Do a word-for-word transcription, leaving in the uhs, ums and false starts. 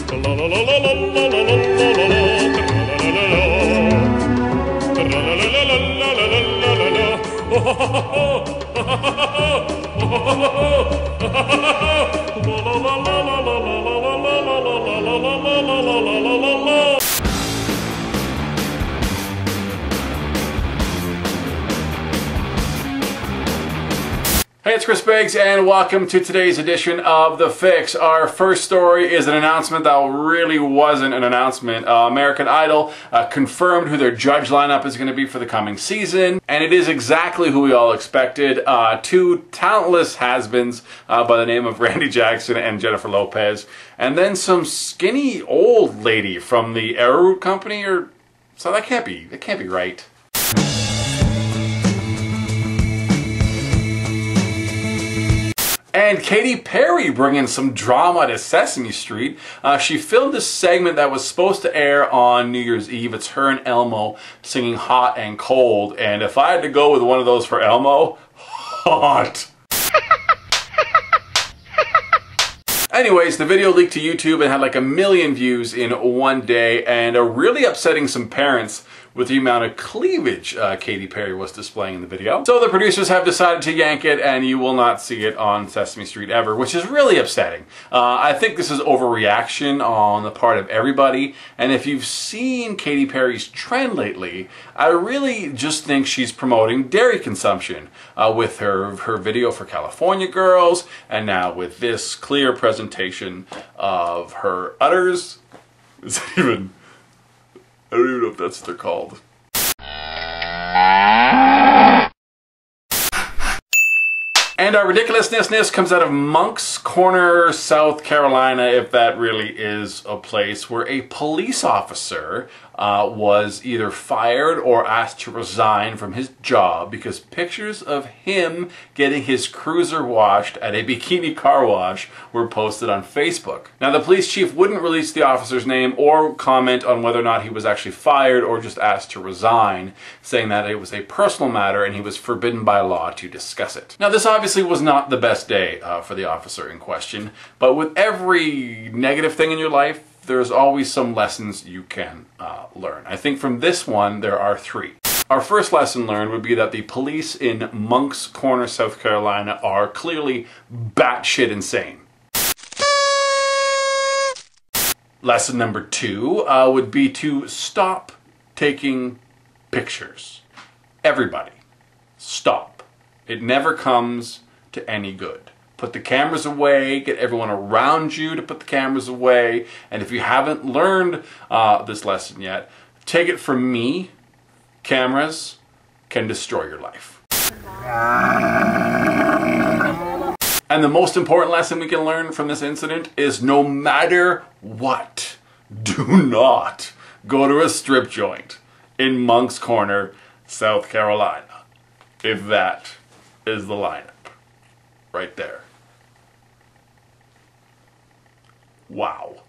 Hey, it's Chris Biggs, and welcome to today's edition of The Fix. Our first story is an announcement that really wasn't an announcement. Uh, American Idol uh, confirmed who their judge lineup is going to be for the coming season, and it is exactly who we all expected. Uh, two talentless has-beens uh, by the name of Randy Jackson and Jennifer Lopez, and then some skinny old lady from the Arrowroot Company, or so that can't be, that can't be right. And Katy Perry bringing some drama to Sesame Street. Uh, she filmed a segment that was supposed to air on New Year's Eve. It's her and Elmo singing Hot and Cold. And if I had to go with one of those for Elmo, hot. Anyways, the video leaked to YouTube and had like a million views in one day, and uh, really upsetting some parents with the amount of cleavage uh, Katy Perry was displaying in the video. So the producers have decided to yank it, and you will not see it on Sesame Street ever, which is really upsetting. Uh, I think this is overreaction on the part of everybody, and if you've seen Katy Perry's trend lately, I really just think she's promoting dairy consumption uh, with her, her video for California Girls, and now with this clear presentation of her udders. Is that even... I don't even know if that's what they're called. And our ridiculousness comes out of Moncks Corner, South Carolina, if that really is a place, where a police officer uh, was either fired or asked to resign from his job because pictures of him getting his cruiser washed at a bikini car wash were posted on Facebook. Now, the police chief wouldn't release the officer's name or comment on whether or not he was actually fired or just asked to resign, saying that it was a personal matter and he was forbidden by law to discuss it. Now, this obviously was not the best day uh, for the officer in question, but with every negative thing in your life, there's always some lessons you can uh, learn. I think from this one, there are three. Our first lesson learned would be that the police in Moncks Corner, South Carolina are clearly batshit insane. Lesson number two uh, would be to stop taking pictures. Everybody, stop. It never comes to any good. Put the cameras away, get everyone around you to put the cameras away, and if you haven't learned uh, this lesson yet, take it from me, cameras can destroy your life. And the most important lesson we can learn from this incident is no matter what, do not go to a strip joint in Moncks Corner, South Carolina, if that is the lineup. Right there. Wow.